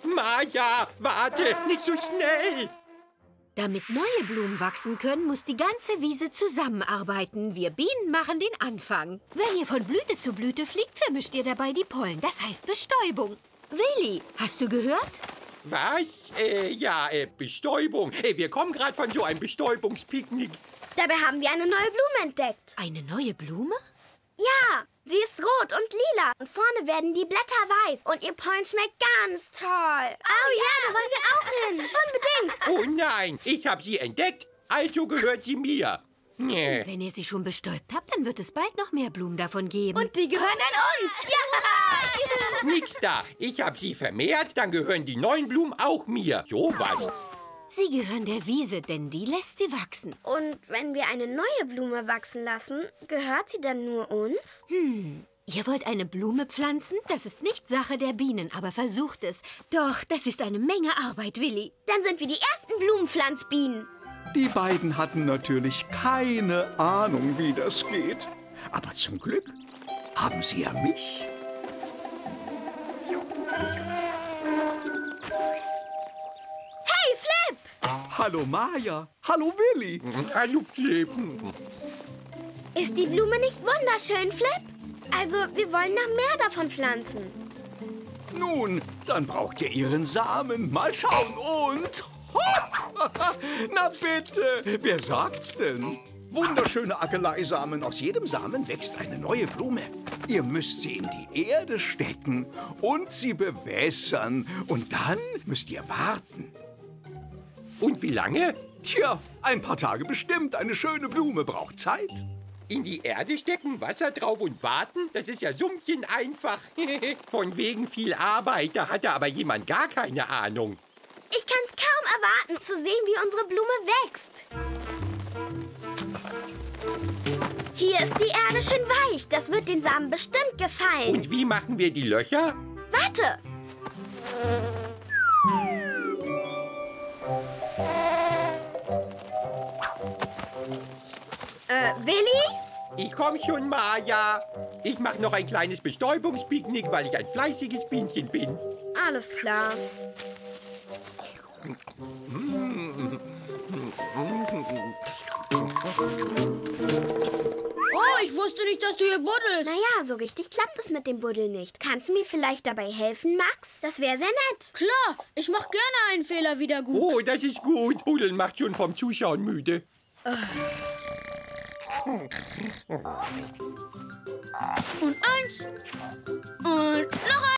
Maja, warte, nicht so schnell. Damit neue Blumen wachsen können, muss die ganze Wiese zusammenarbeiten. Wir Bienen machen den Anfang. Wenn ihr von Blüte zu Blüte fliegt, vermischt ihr dabei die Pollen. Das heißt Bestäubung. Willi, hast du gehört? Was? Bestäubung. Wir kommen gerade von so einem Bestäubungspicknick. Dabei haben wir eine neue Blume entdeckt. Eine neue Blume? Ja, sie ist rot und lila. Und vorne werden die Blätter weiß. Und ihr Pollen schmeckt ganz toll. Oh ja, da wollen wir auch hin. Unbedingt. Oh nein, ich habe sie entdeckt, also gehört sie mir. Nee. Wenn ihr sie schon bestäubt habt, dann wird es bald noch mehr Blumen davon geben. Und die gehören an uns. Ja! Nix da. Ich habe sie vermehrt, dann gehören die neuen Blumen auch mir. So was. Sie gehören der Wiese, denn die lässt sie wachsen. Und wenn wir eine neue Blume wachsen lassen, gehört sie dann nur uns? Ihr wollt eine Blume pflanzen? Das ist nicht Sache der Bienen, aber versucht es. Doch, das ist eine Menge Arbeit, Willi. Dann sind wir die ersten Blumenpflanzbienen. Die beiden hatten natürlich keine Ahnung, wie das geht. Aber zum Glück haben sie ja mich. Hey, Flip! Hallo Maja, hallo Willi. Hallo, Flip. Ist die Blume nicht wunderschön, Flip? Also, wir wollen noch mehr davon pflanzen. Nun, dann braucht ihr ihren Samen. Mal schauen und... Na bitte, wer sagt's denn? Wunderschöne Akeleisamen. Aus jedem Samen wächst eine neue Blume. Ihr müsst sie in die Erde stecken und sie bewässern. Und dann müsst ihr warten. Und wie lange? Tja, ein paar Tage bestimmt. Eine schöne Blume braucht Zeit. In die Erde stecken, Wasser drauf und warten? Das ist ja sumpfchen einfach. Von wegen viel Arbeit, da hatte aber jemand gar keine Ahnung. Ich kann's kaum erwarten, zu sehen, wie unsere Blume wächst. Hier ist die Erde schön weich. Das wird den Samen bestimmt gefallen. Und wie machen wir die Löcher? Warte! Willi? Ich komm schon, Maja. Ich mache noch ein kleines Bestäubungspicknick, weil ich ein fleißiges Bienchen bin. Alles klar. Oh, ich wusste nicht, dass du hier buddelst. Naja, so richtig klappt es mit dem Buddel nicht. Kannst du mir vielleicht dabei helfen, Max? Das wäre sehr nett. Klar, ich mach gerne einen Fehler wieder gut. Oh, das ist gut. Buddeln macht schon vom Zuschauen müde. Und eins. Und noch eins.